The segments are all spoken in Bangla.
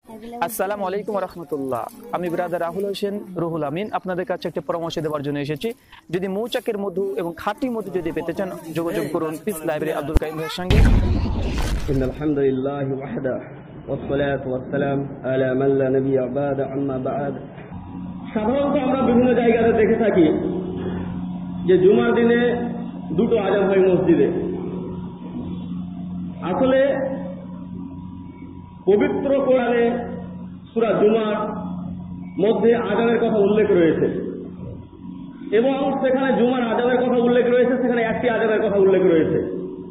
আসসালামু আলাইকুম রহমতুল্লাহ। আমি ব্রাদার রাহুল হোসেন রুহুল আমিন আপনাদের কাছে একটা পরামর্শ দেওয়ার জন্য এসেছি। যদি মৌচাকের মধু এবং খাঁটি মধু যদি পেতে চান, যোগাযোগ করুন পিস লাইব্রেরি আব্দুল কাইম ভাইয়ের সঙ্গে। ইন্নাল হামদুলিল্লাহি ওয়াহদা ওয়াসসালাতু ওয়াসসালাম আলা মান লা নাবিয়্যা বা'দা আম্মা বা'দ। সাধারণত আমরা বিভিন্ন জায়গাতে দেখে থাকি যে জুমার দিনে দুটো আজান হয় মসজিদে। আসলে পবিত্র কোরআনে সূরা জুমার মধ্যে আজানের কথা উল্লেখ রয়েছে এবং সেখানে জুমার আজানের কথা উল্লেখ রয়েছে, সেখানে একটি আজানের কথা উল্লেখ রয়েছে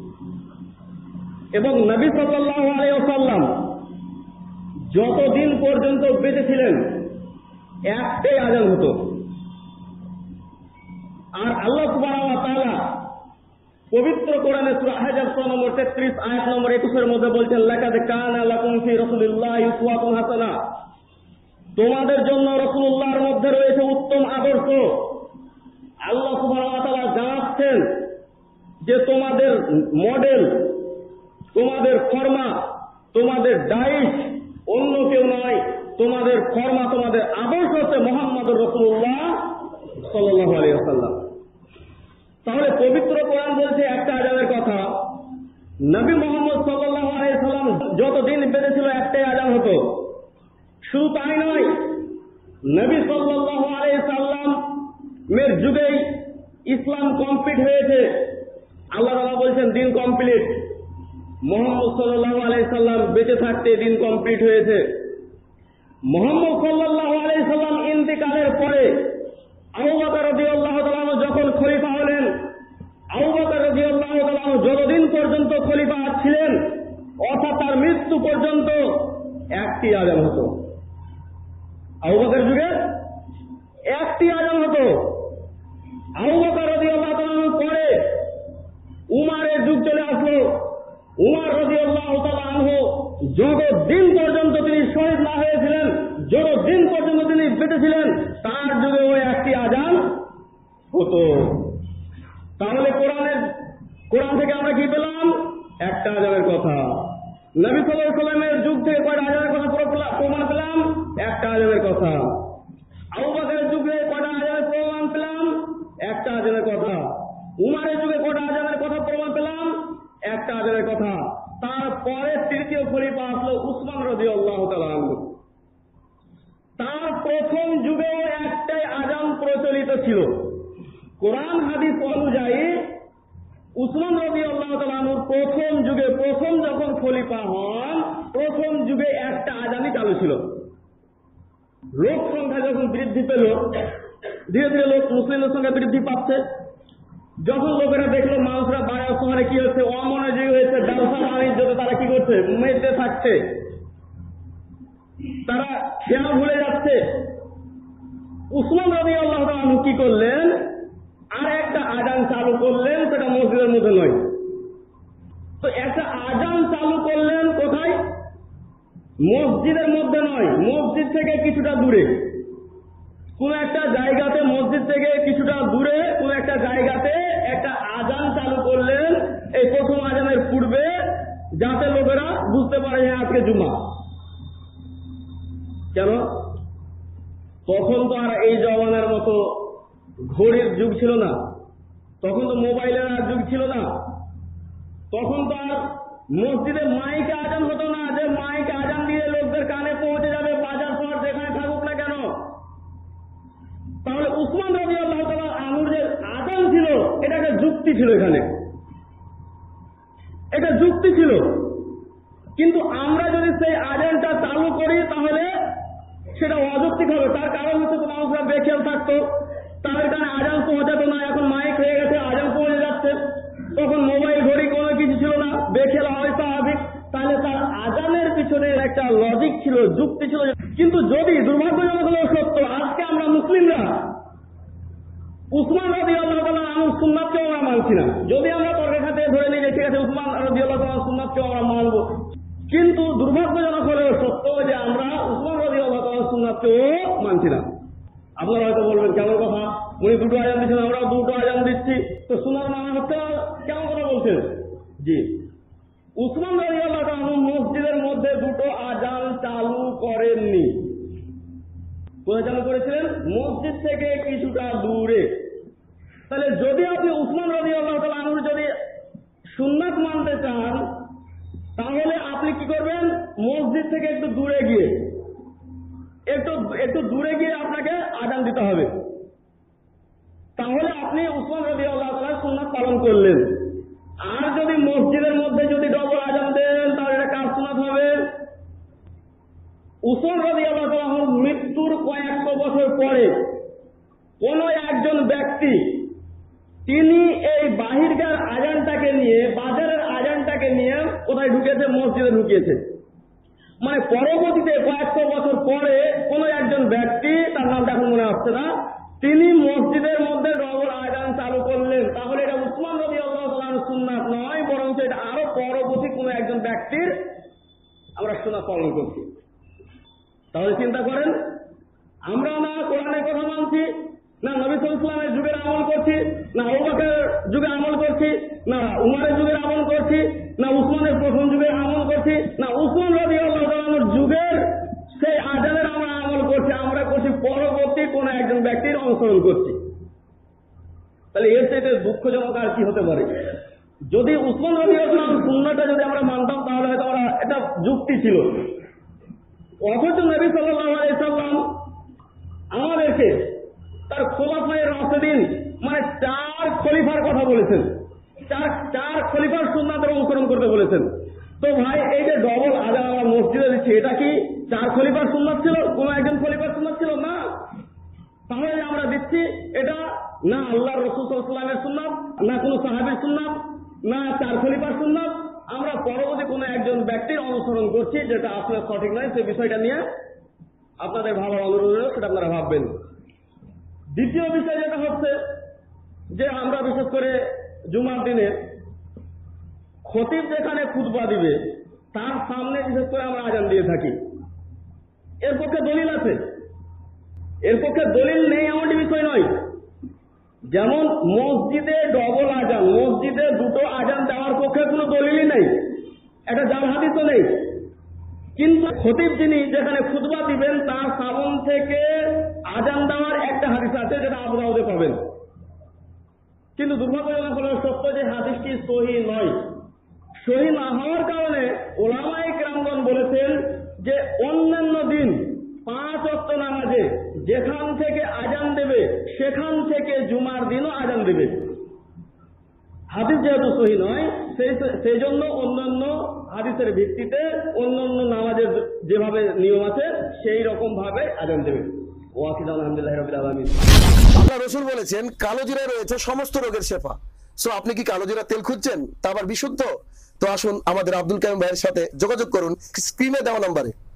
এবং নবী সাল্লাল্লাহু আলাইহি ওয়াসাল্লাম যতদিন পর্যন্ত বেঁচে ছিলেন একটাই আজান হতো। আর আল্লাহ সুবহানাহু ওয়া তাআলা পবিত্র কোরআনে সূরা আহজাব সূরা নম্বর 33 আয়াত নম্বর 21 এর মধ্যে বলছেন, লাকাদ কানা লাকুম ফি রাসূলিল্লাহি উসওয়াতুন হাসানাহ, তোমাদের জন্য রাসূলুল্লাহর মধ্যে রয়েছে উত্তম আদর্শ। আল্লাহ সুবহানাহু ওয়া তাআলা জানাচ্ছেন যে তোমাদের মডেল, তোমাদের ফরমা, তোমাদের ডাইস অন্য কেউ নয়, তোমাদের ফরমা, তোমাদের আদর্শ হচ্ছে মুহাম্মদুর রাসূলুল্লাহ সাল্লাল্লাহু আলাইহি ওয়াসাল্লাম। তাহলে পবিত্র কোরআন বলছে একটা আজানের কথা, নবী মুহাম্মদ সাল্লাল্লাহু আলাইহি ওয়াসাল্লাম যতদিন বেঁচে ছিল একটাই আজান হতো। শুধু তাই নয়, নবী সাল্লাল্লাহু আলাইহি ওয়াসাল্লাম এর যুগেই ইসলাম কমপ্লিট হয়েছে। আল্লাহ তাআলা বলছেন দিন কমপ্লিট। মুহাম্মদ সাল্লাল্লাহু আলাইহি ওয়াসাল্লাম বেঁচে থাকতে দিন কমপ্লিট হয়েছে। মুহাম্মদ সাল্লাল্লাহু আলাইহি ওয়াসাল্লাম ইন্তেকালের পরে আবু বকর রাদিয়াল্লাহু তাআলা যখন খলিফা হলেন, আবু বকর রাদিয়াল্লাহু তাআলা যতদিন পর্যন্ত খলিফা ছিলেন অর্থাৎ তার মৃত্যু পর্যন্ত একটি আজান হতো। আবু বকরের যুগে একটি আজান হতো। আবু বকর রাদিয়াল্লাহু তাআলার পরে উমরের যুগ চলে আসলো। উমর রাদিয়াল্লাহু তাআলা আনহু যতদিন পর্যন্ত তিনি শহীদ না হয়েছিলেন, যতদিন পর্যন্ত তিনি বেঁচে ছিলেন, তার যুগে ওই একটি আজান হতো। তাহলে কোরআন থেকে আমরা কি পেলাম? একটা আজানের কথা। নবী সাল্লাল্লাহু আলাইহি ওয়াসাল্লামের যুগ থেকে কয়টা আজানের কথা প্রমাণ পেলাম? একটা আজানের কথা। আবু বকরের যুগে কয়টা আজানের প্রমাণ পেলাম? একটা আজানের কথা। উমরের যুগে কয়টা আজানের কথা প্রমাণ পেলাম? একটা আজানের কথা। তারপরে তৃতীয় খলিফা আসলো উসমান রাদিয়াল্লাহু তাআলা আনহু। তার প্রথম যুগে একটাই আজান প্রচলিত ছিল। কোরআন হাদিস অনুযায়ী উসমান রাদিয়াল্লাহু তাআলা আনহুর প্রথম যুগে, প্রথম যখন খলিফা হন, প্রথম যুগে একটা আজানই চালু ছিল। লোক সংখ্যা যখন বৃদ্ধি পেল, ধীরে ধীরে লোক মুসলিমদের সংখ্যা বৃদ্ধি পাচ্ছে। যখন লোকেরা দেখলো মানুষরা বাড়ার শহরে কি হচ্ছে, অমনোযোগী হয়েছে, ব্যবসা বাণিজ্যতে তারা কি করছে, মেতে থাকছে, তারা খেয়াল ভুলে যাচ্ছে। উসমান রাদিয়াল্লাহু তাআলা আনহু কি করলেন? আর একটা আজান চালু করলেন, সেটা মসজিদের মধ্যে নয়। তো একটা আজান চালু করলেন কোথায়? মসজিদের মধ্যে নয়, মসজিদ থেকে কিছুটা দূরে কোন একটা জায়গাতে, মসজিদ থেকে কিছুটা দূরে কোন একটা জায়গাতে একটা আজান চালু করলেন এই প্রথম আজানের পূর্বে, যাতে লোকেরা বুঝতে পারে যে আজকে জুমা। কেন? তখন তো আর এই জমানার মতো ঘড়ির যুগ ছিল না, তখন তো মোবাইলের আর যুগ ছিল না, তখন তো আর মসজিদে মাইকে আজান হতো না যে মাইকে আজান দিয়ে লোকদের কানে পৌঁছে যাবে, বাজার শহর যেখানে থাকুক না কেন। তাহলে উসমান রাদিয়াল্লাহু তাআলা আনহুর যে আজান ছিল, এটা একটা যুক্তি ছিল, এখানে এটা যুক্তি ছিল। কিন্তু আমরা যদি সেই আজানটা চালু করি তাহলে সেটা অযৌক্তিক হবে। তার কারণ হচ্ছে তো মানুষরা বেখেয়াল থাকতো, তাদের কানে আজান পৌঁছাতো না। এখন মাইক হয়ে গেছে, আজান পৌঁছে যাচ্ছে। তখন মোবাইল ঘড়ি কোনো কিছু ছিল না, বেখেয়াল হয় স্বাভাবিক। তাহলে তার আজানের পিছনে একটা লজিক ছিল, যুক্তি ছিল। কিন্তু যদি দুর্ভাগ্যজনক হলেও সত্য, আজকে আমরা মুসলিমরা উসমান রাদিয়াল্লাহু তাআলা আনহুর সুন্নাতকেও আমরা মানছি না। যদি আমরা তর্কের খাতে ধরে নিই যে ঠিক আছে উসমান রাদিয়াল্লাহু তাআলার সুন্নাতকেও আমরা মানব, কিন্তু দুর্ভাগ্যজনক হলেও সত্য যে আমরা উসমান রাদিয়াল্লাহু তাআলার সুন্নাতকেও মানছি না। আপনারা হয়তো বলবেন কেমন কথা, উনি দুটো আজান দিচ্ছেন, আমরা দুটো আজান দিচ্ছি, তো সুন্নাত মানা হচ্ছে না, কেমন কথা বলছেন? জি, উসমান রাদিয়াল্লাহু তাআলা মসজিদের মধ্যে দুটো আজান চালু করে করেননি। কোথায় চালু করেছিলেন? মসজিদ থেকে কিছুটা দূরে। তাহলে যদি আপনি উসমান রাদিয়াল্লাহু তাআলা আনহুর যদি সুন্নাত মানতে চান, তাহলে আপনি কি করবেন? মসজিদ থেকে একটু দূরে গিয়ে একটু দূরে গিয়ে আপনাকে আযান দিতে হবে। তাহলে আপনি উসমান রাদিয়াল্লাহু তাআলার সুন্নাত পালন করলেন। আর যদি মসজিদের মধ্যে যদি ডবল আযান দেন, তাহলে এটা কার সুন্নাত হবে? উসমান রাদিয়াল্লাহু তাআলার মৃত্যুর কয়েকশো বছর পরে কোন একজন ব্যক্তি তিনি এই বাহিরকার আযানটাকে নিয়ে, বাজারের আযানটাকে নিয়ে কোথায় ঢুকেছে? মসজিদে ঢুকিয়েছে। মানে পরবর্তীতে কয়েকশো বছর পরে কোন একজন ব্যক্তি, তার নামটা এখন মনে আসছে না, তিনি মসজিদের মধ্যে ডবল আযান চালু করলেন। তাহলে এটা উসমান রাদিয়াল্লাহু তাআলার সুন্নাত নয়, বরং এটা আরো পরবর্তী কোন একজন ব্যক্তির আমরা সুন্নাত পালন করছি। তাহলে চিন্তা করেন, আমরা না কোরআনের কথা মানছি, না নবী সাল্লাল্লাহু আলাইহি ওয়াসাল্লামের যুগের আমল করছি, না আবু বকরের যুগে আমল করছি, না উমরের যুগের আমল করছি, না উসমানের প্রথম যুগের আমল করছি, না উসমান রাদিয়াল্লাহু তাআলার যুগের সেই আযানের আমরা আমল করছি। আমরা করছি পরবর্তী কোন একজন ব্যক্তির অনুসরণ করছি। তাহলে এর চাইতে দুঃখজনক আর কি হতে পারে? যদি উসমান রাদিয়াল্লাহু তাআলার সুন্নাহটা যদি আমরা মানতাম, তাহলে হয়তো আমরা এটা যুক্তি ছিল। অথচ নবী সাল্লাল্লাহু আলাইহি ওয়াসাল্লাম আমাদেরকে তার খোলাফায়ে রাশিদিন মানে 4 খলিফার কথা বলেছেন, চার খলিফার সুন্নাতের অনুসরণ করতে বলেছেন। তো ভাই, এই যে ডবল আযান আমরা মসজিদে দিচ্ছি, এটা কি 4 খলিফার সুন্নাত ছিল? কোন একজন খলিফার সুন্নাত ছিল না। তাহলে আমরা দিচ্ছি এটা না আল্লাহর রাসূল সাল্লাল্লাহু আলাইহি ওয়াসাল্লামের সুন্নাত, না কোনো সাহাবীর সুন্নাত, না 4 খলিফার সুন্নাত। আমরা পরবর্তী কোন একজন ব্যক্তির অনুসরণ করছি, যেটা আসলে সঠিক নয়। সেই বিষয়টা নিয়ে আপনাদের ভাবার অনুরোধ রইল, সেটা আপনারা ভাববেন। দ্বিতীয় বিষয় যেটা হচ্ছে যে আমরা বিশেষ করে জুমার দিনে খতিব যেখানে খুতবা দিবে তার সামনে বিশেষ করে আমরা আযান দিয়ে থাকি। এর পক্ষে দলিল আছে, এর পক্ষে দলিল নেই এমন বিষয় নয়। যেমন মসজিদে ডবল আযান, মসজিদে দুটো আযান দেওয়ার পক্ষে কোনো দলিলই নেই, একটা জাল হাদিসও নেই। কিন্তু খতিব যিনি যেখানে খুতবা দিবেন তার সামন থেকে আযান দেওয়ার একটা হাদিস আছে, যেটা আবু দাউদে পাবেন। কিন্তু দুর্ভাগ্যজনক হলো সত্য যে হাদিসটি সহিহ নয়। সহিহ না হওয়ার কারণে উলামায়ে কেরামগণ বলেছেন যে অন্যান্য দিন 5 ওয়াক্ত নামাজে যেখান থেকে আযান দেবে সেখান থেকে জুমার দিনও আযান দেবে। হাদিস যেহেতু সহিহ নয়, সেই জন্য অন্যান্য হাদিসের ভিত্তিতে অন্যান্য নামাজের যেভাবে নিয়ম আছে সেই রকম ভাবে আযান দেবে। আলহামদুলিল্লাহ রাব্বিল আলামিন। আল্লাহ রাসূল বলেছেন কালো জিরায় রয়েছে সমস্ত রোগের শেফা। সো আপনি কি কালো জিরার তেল খুঁজছেন, তা আবার বিশুদ্ধ? তো আসুন আমাদের আব্দুল কাইয়ুম ভাইয়ের সাথে যোগাযোগ করুন স্ক্রিনে দেওয়া নম্বরে।